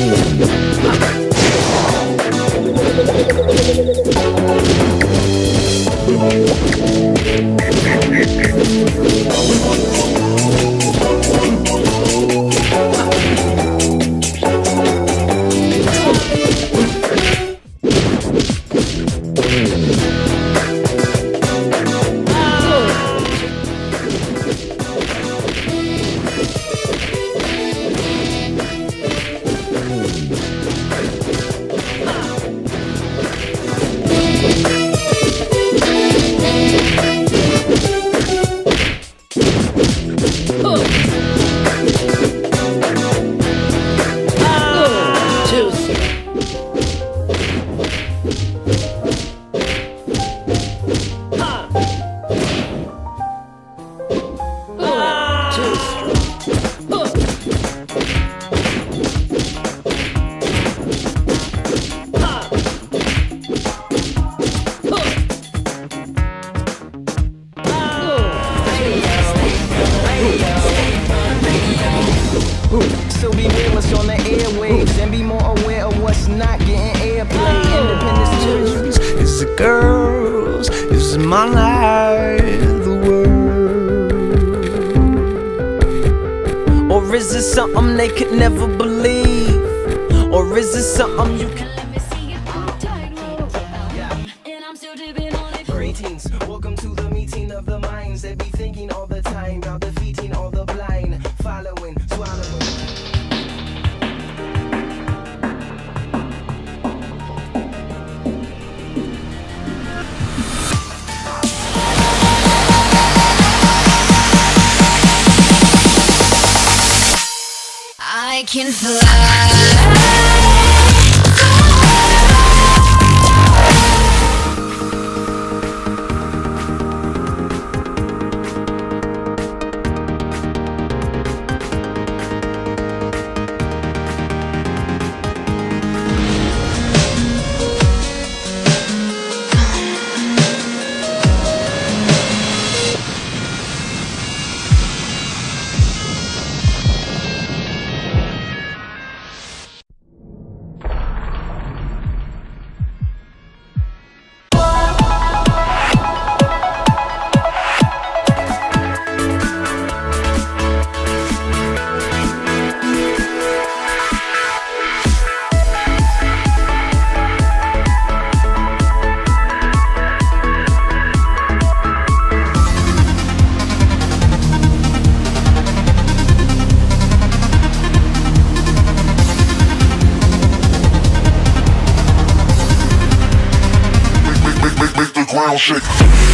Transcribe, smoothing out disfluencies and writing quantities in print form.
So be realist on the airwaves and be more aware of what's not getting airplay. Independence church. It's the girls, it's my life, the world. Or is it something they could never believe? Or is it something you can Let me see it on the tightrope. And I'm still dipping on it. Greetings, welcome to the meeting of the minds that be thinking all the time about defeating all the blind, following, swallowing. I can fly. Make the ground shake.